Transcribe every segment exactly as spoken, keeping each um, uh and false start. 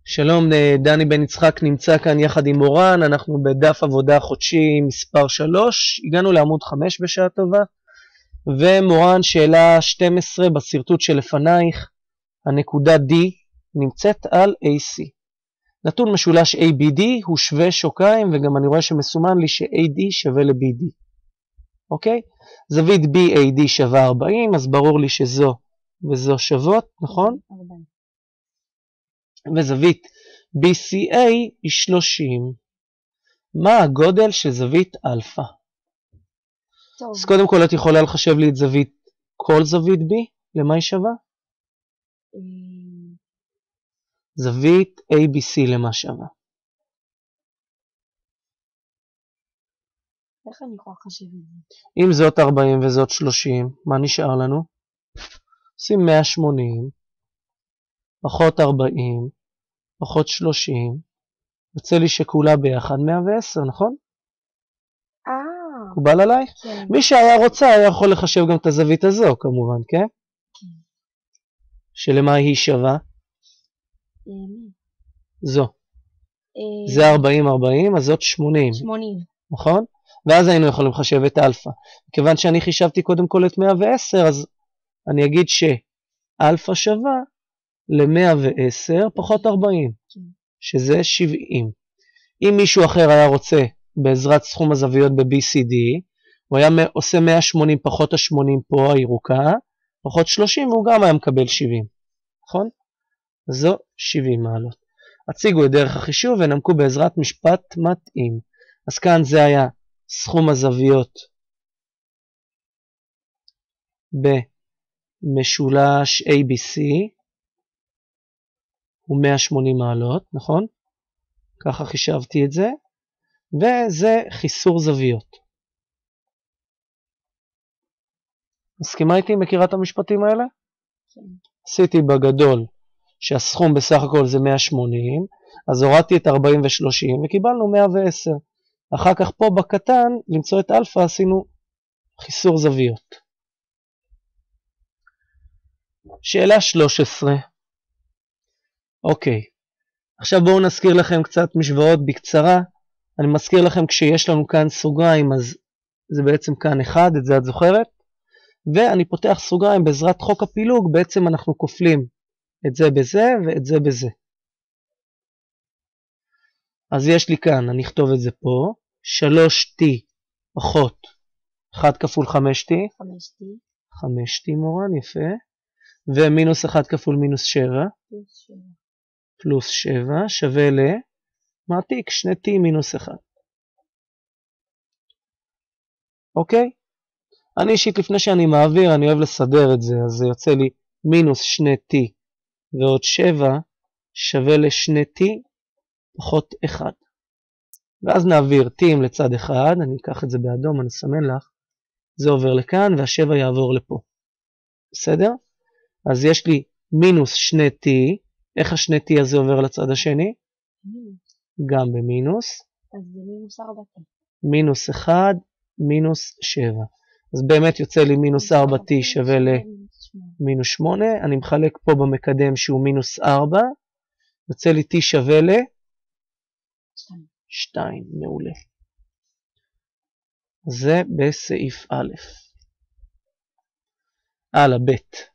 שלום, דני בן יצחק נמצא כאן יחד עם מורן, אנחנו בדף עבודה חודשי מספר שלוש, הגענו לעמוד חמש בשעה טובה, ומורן שאלה שתים עשרה בסרטוט שלפנייך, הנקודה D נמצאת על איי סי. נתון משולש איי בי די הוא שווה שוקיים, וגם אני רואה שמסומן לי ש-איי די שווה ל-בי די. אוקיי? זווית בי איי די שווה ארבעים, אז ברור לי שזו וזו שוות, נכון? ארבעים. וזווית בי סי איי היא שלושים. מה הגודל של זווית אלפא? טוב. אז קודם כל את יכולה לחשב לי את זווית, כל זווית B, למה היא שווה? אה, זווית איי בי סי למה שווה? איך אני יכולה לחשב את זה? אם זאת ארבעים וזאת שלושים, מה נשאר לנו? עושים מאה ושמונים, פחות ארבעים, פחות שלושים, יוצא לי שכולה ביחד מאה ועשר, נכון? אה, מקובל עלייך? כן. מי שהיה רוצה היה יכול לחשב גם את הזווית הזו, כמובן, כן? כן. שלמה היא שווה? אה, מי? זו. אה, זה ארבעים ארבעים, אז זאת שמונים, שמונים. נכון? ואז היינו יכולים לחשב את אלפא. כיוון שאני חישבתי קודם כל את מאה ועשר, אז אני אגיד שאלפא שווה ל-מאה ועשר פחות ארבעים, כן. שזה שבעים. אם מישהו אחר היה רוצה, בעזרת סכום הזוויות ב-בי סי די, הוא היה עושה מאה ושמונים פחות ה-שמונים פה, הירוקה, פחות שלושים, והוא גם היה מקבל שבעים. נכון? אז זו שבעים מעלות. הציגו את דרך החישוב ונמקו בעזרת משפט מתאים. אז כאן זה היה סכום הזוויות במשולש איי בי סי, הוא מאה ושמונים מעלות, נכון? ככה חישבתי את זה, וזה חיסור זוויות. מסכימה איתי? מכירה את המשפטים האלה? כן. עשיתי בגדול שהסכום בסך הכל זה מאה ושמונים, אז הורדתי את ארבעים ו-שלושים וקיבלנו מאה ועשר. אחר כך פה בקטן, למצוא את אלפא, עשינו חיסור זוויות. שאלה שלוש עשרה. אוקיי, עכשיו בואו נזכיר לכם קצת משוואות בקצרה. אני מזכיר לכם כשיש לנו כאן סוגריים, אז זה בעצם כאן אחד, את זה את זוכרת? ואני פותח סוגריים בעזרת חוק הפילוג, בעצם אנחנו כופלים את זה בזה ואת זה בזה. אז יש לי כאן, אני אכתוב את זה פה, שלוש טי פחות אחת כפול חמש טי, חמש טי. חמש טי מורן, יפה, ומינוס אחת כפול מינוס שבע, פלוס שבע. פלוס שבע, שווה ל, מעתיק, שני טי מינוס אחד. אוקיי? אני אישית לפני שאני מעביר, אני אוהב לסדר את זה, אז זה יוצא לי מינוס שני טי ועוד שבע שווה לשני טי פחות אחד. ואז נעביר tים לצד אחד, אני אקח את זה באדום, אני אסמן לך, זה עובר לכאן והשבע יעבור לפה. בסדר? אז יש לי מינוס שני טי, איך השני טי הזה עובר לצד השני? מינוס. גם במינוס. אז זה מינוס ארבע טי. מינוס אחד, מינוס שבע. אז באמת יוצא לי מינוס ארבע טי שווה למינוס שמונה, אני מחלק פה במקדם שהוא מינוס ארבע, יוצא לי t שווה ל... שתיים. שתיים, מעולה. זה בסעיף א'. הלאה, ב'.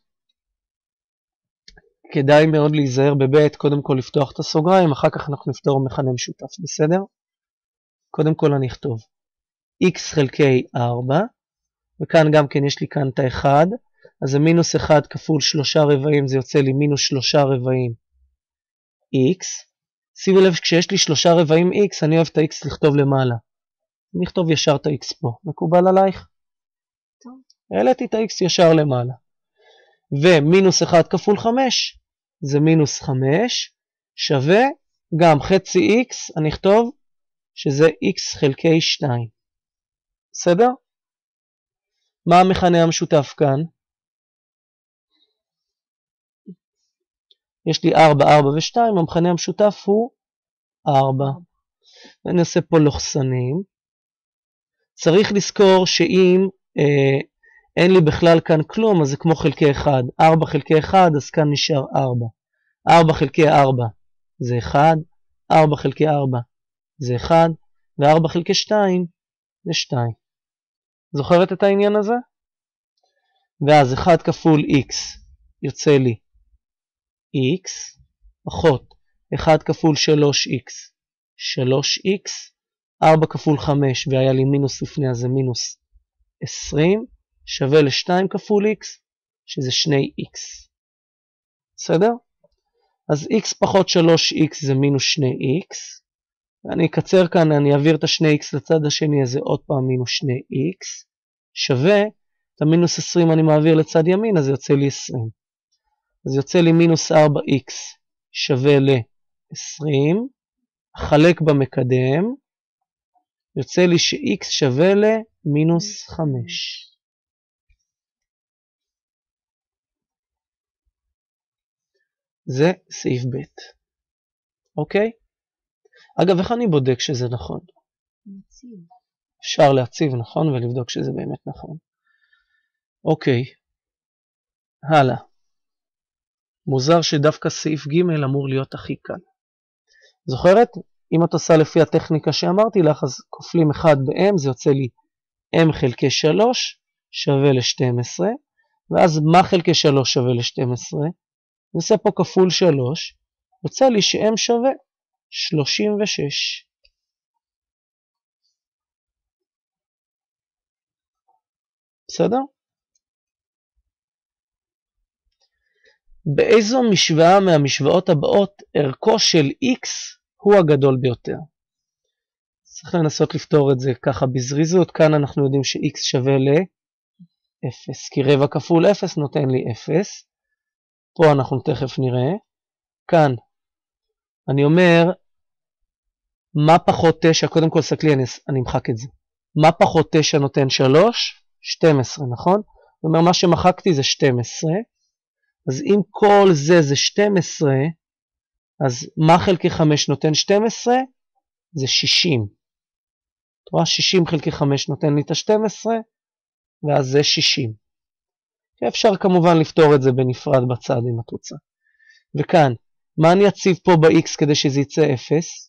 כדאי מאוד להיזהר בב', קודם כל לפתוח את הסוגריים, אחר כך אנחנו נפתור מכנה משותף, בסדר? קודם כל אני אכתוב x חלקי ארבע, וכאן גם כן יש לי כאן את ה-אחד, אז זה מינוס אחד כפול שלושה רבעים, זה יוצא לי מינוס שלושה רבעים x. שימו לב שכשיש לי שלושה רבעים x, אני אוהב את ה-x לכתוב למעלה. אני אכתוב ישר את ה-x פה. מקובל עלייך? טוב. העליתי את ה-x ישר למעלה. ומינוס אחד כפול חמש, זה מינוס חמש, שווה גם חצי x, אני אכתוב שזה x חלקי שתיים. בסדר? מה המכנה המשותף כאן? יש לי ארבע, ארבע ו-שתיים, המכנה המשותף הוא ארבע. ואני אעשה פה לוחסנים. צריך לזכור שאם אה, אין לי בכלל כאן כלום, אז זה כמו חלקי אחד. ארבע חלקי אחד, אז כאן נשאר ארבע. ארבע חלקי ארבע, זה אחד, ארבע חלקי ארבע זה אחד, ו-ארבע חלקי שתיים זה שתיים. זוכרת את העניין הזה? ואז אחד כפול x יוצא לי x, פחות אחד כפול שלוש איקס, שלוש איקס, ארבע כפול חמש, והיה לי מינוס לפני, אז זה מינוס עשרים, שווה ל-שתיים כפול x, שזה שני איקס. בסדר? אז x פחות שלוש איקס זה מינוס שני איקס. אני אקצר כאן, אני אעביר את ה-שני איקס לצד השני, אז זה עוד פעם מינוס שני איקס, שווה, את המינוס עשרים אני מעביר לצד ימין, אז יוצא לי עשרים. אז יוצא לי מינוס ארבע איקס שווה ל-עשרים, חלק במקדם, יוצא לי ש-x שווה למינוס חמש. זה סעיף ב'. אוקיי? אגב, איך אני בודק שזה נכון? נציב. אפשר להציב נכון ולבדוק שזה באמת נכון. אוקיי. הלאה. מוזר שדווקא סעיף ג' אמור להיות הכי קל. זוכרת? אם את עושה לפי הטכניקה שאמרתי לך, אז כופלים אחד ב-m, זה יוצא לי m חלקי שלוש שווה ל-שתים עשרה, ואז מה חלקי שלוש שווה ל-שתים עשרה? אני עושה פה כפול שלוש, יוצא לי ש-m שווה שלושים ושש. בסדר? באיזו משוואה מהמשוואות הבאות ערכו של x הוא הגדול ביותר? צריך לנסות לפתור את זה ככה בזריזות. כאן אנחנו יודעים ש-x שווה ל-אפס, כי רבע כפול אפס נותן לי אפס. פה אנחנו תכף נראה. כאן אני אומר, מה פחות תשע, קודם כל סתכלי, אני, אני אמחק את זה. מה פחות תשע נותן שלוש? שתים עשרה, נכון? זאת אומרת, מה שמחקתי זה שתים עשרה. אז אם כל זה זה שתים עשרה, אז מה חלקי חמש נותן שתים עשרה? זה שישים. אתה רואה? שישים חלקי חמש נותן לי את ה-שתים עשרה, ואז זה שישים. אפשר כמובן לפתור את זה בנפרד בצד אם את רוצה. וכאן, מה אני אציב פה ב-x כדי שזה יצא אפס?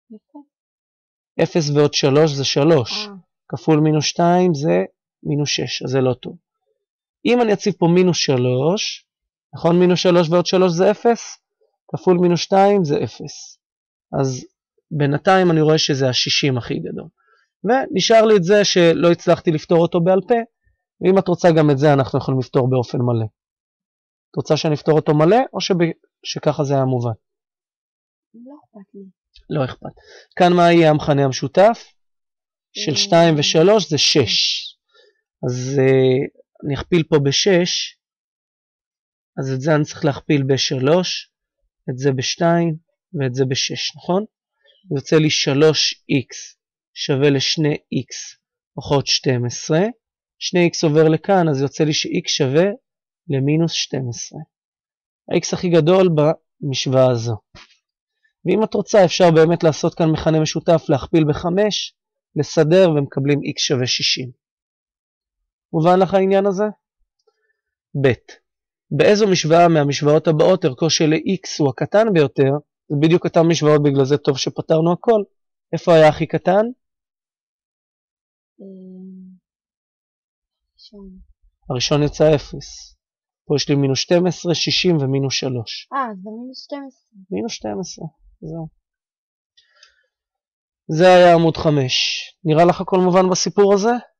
אפס ועוד שלוש זה שלוש. כפול מינוס שתיים זה מינוס שש, אז זה לא טוב. אם אני אציב פה מינוס שלוש, נכון? מינוס שלוש ועוד שלוש זה אפס, כפול מינוס שתיים זה אפס. אז בינתיים אני רואה שזה ה-שישים הכי גדול. ונשאר לי את זה שלא הצלחתי לפתור אותו בעל פה, ואם את רוצה גם את זה אנחנו יכולים לפתור באופן מלא. את רוצה שאני אפתור אותו מלא, או שב... שככה זה היה מובן? לא אכפת לי. לא אכפת. כאן מה יהיה המכנה המשותף? של שתיים ו-שלוש זה שש. אז uh, אני אכפיל פה ב-שש, אז את זה אני צריך להכפיל ב-שלוש, את זה ב-שתיים ואת זה ב-שש, נכון? זה יוצא לי שלוש איקס שווה ל-שני איקס פחות שתים עשרה. שני איקס עובר לכאן, אז יוצא לי ש-x שווה למינוס שתים עשרה. ה-x הכי גדול במשוואה הזו. ואם את רוצה, אפשר באמת לעשות כאן מכנה משותף, להכפיל ב-חמש, לסדר, ומקבלים x שווה שישים. מובן לך העניין הזה? ב' באיזו משוואה מהמשוואות הבאות ערכו של x הוא הקטן ביותר? זה בדיוק אותן משוואות, בגלל זה טוב שפתרנו הכל. איפה היה הכי קטן? הראשון יצא אפס. פה יש לי מינוס שתים עשרה, שישים ומינוס שלוש. אה, זה מינוס שתים עשרה. מינוס שתים עשרה, זהו. זה היה עמוד חמש. נראה לך הכל מובן בסיפור הזה?